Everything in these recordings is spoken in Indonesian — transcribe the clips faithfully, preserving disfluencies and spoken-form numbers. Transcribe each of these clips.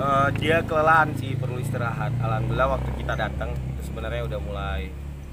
Eh, dia kelelahan sih, perlu istirahat. Alhamdulillah waktu kita datang itu sebenarnya udah mulai.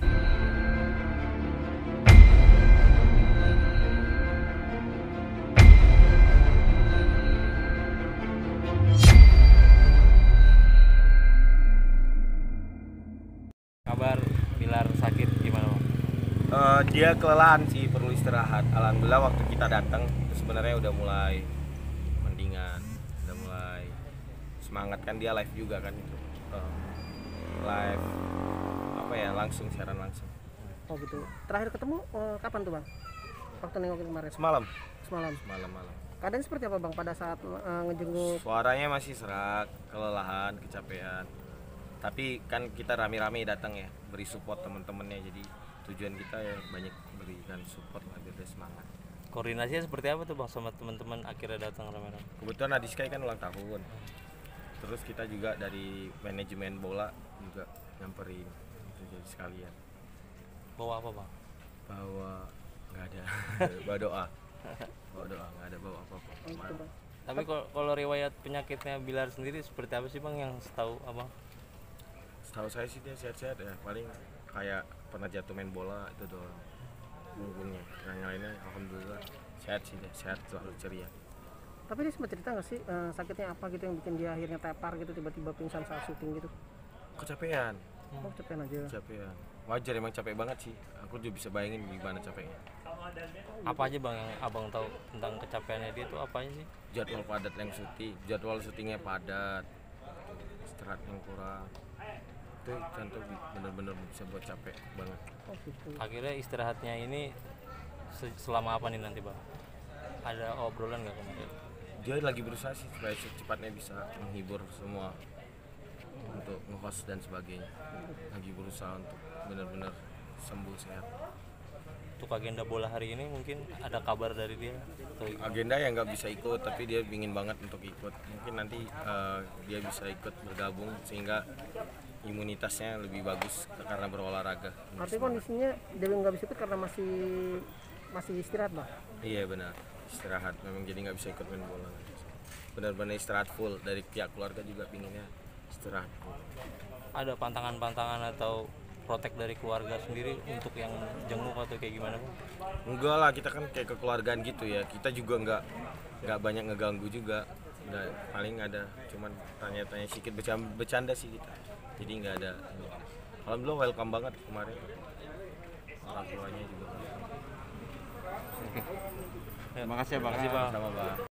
Kabar Bilar sakit gimana bang? Eh, dia kelelahan sih, perlu istirahat. Alhamdulillah waktu kita datang itu sebenarnya udah mulai mendingan, udah mulai semangat kan, dia live juga kan itu. Eh, live apa ya, langsung siaran langsung. Oh gitu. Terakhir ketemu eh, kapan tuh bang? Waktu nengokin kemarin? Semalam, Semalam. malam-malam. Keadaan seperti apa bang pada saat eh, ngejenguk? Suaranya masih serak, kelelahan, kecapean. Tapi kan kita rame-rame datang ya, beri support teman-temannya. Jadi tujuan kita ya banyak berikan support lah biar dia semangat. Koordinasinya seperti apa tuh bang sama teman-teman akhirnya datang rame-rame? Kebetulan Adiskai kan ulang tahun. Terus kita juga dari manajemen bola juga nyamperin itu jadi sekalian. Bawa apa bang? Bawa nggak ada, bawa doa. Bawa doa, nggak ada bawa apa-apa. Oh, gitu, bang. Tapi kalau kalau riwayat penyakitnya Bilar sendiri seperti apa sih bang yang setahu abang? Setahu saya sih dia sehat-sehat ya, paling kayak pernah jatuh main bola itu doang punggungnya. Yang lainnya alhamdulillah sehat sih dia, sehat selalu ceria. Tapi dia sempat cerita nggak sih eh, sakitnya apa gitu yang bikin dia akhirnya tepar gitu, tiba-tiba pingsan saat syuting gitu? Kecapean, Oh kecapean aja. kecapean. Wajar emang capek banget sih. Aku juga bisa bayangin gimana capeknya. Apa aja bang yang abang tahu tentang kecapeannya dia tuh apa aja sih? Jadwal padat yang syuting, jadwal syutingnya padat, istirahat yang kurang. Itu contoh bener-bener bisa buat capek banget. Oh gitu. Akhirnya istirahatnya ini se- selama apa nih nanti bang? Ada obrolan nggak kemarin? Dia lagi berusaha sih supaya secepatnya bisa menghibur semua untuk nge-host dan sebagainya. Lagi berusaha untuk benar-benar sembuh sehat. Untuk agenda bola hari ini mungkin ada kabar dari dia atau Agenda yang nggak bisa ikut tapi dia ingin banget untuk ikut. Mungkin nanti uh, dia bisa ikut bergabung sehingga imunitasnya lebih bagus karena berolahraga. Artinya kondisinya dia nggak bisa ikut karena masih masih istirahat bang? Iya benar, istirahat. Memang jadi nggak bisa ikut main bola. Benar-benar istirahat full. Dari pihak keluarga juga pinginnya istirahat full. ada pantangan-pantangan atau protek dari keluarga sendiri untuk yang jenguk atau kayak gimana bang? Enggak lah, kita kan kayak kekeluargaan gitu ya. Kita juga nggak nggak banyak ngeganggu juga. Nggak, paling ada cuman tanya-tanya sedikit, bercanda, bercanda sih kita. Jadi nggak ada. Alhamdulillah welcome banget kemarin. Orang tuanya juga welcome. Terima kasih bang. Sama bang.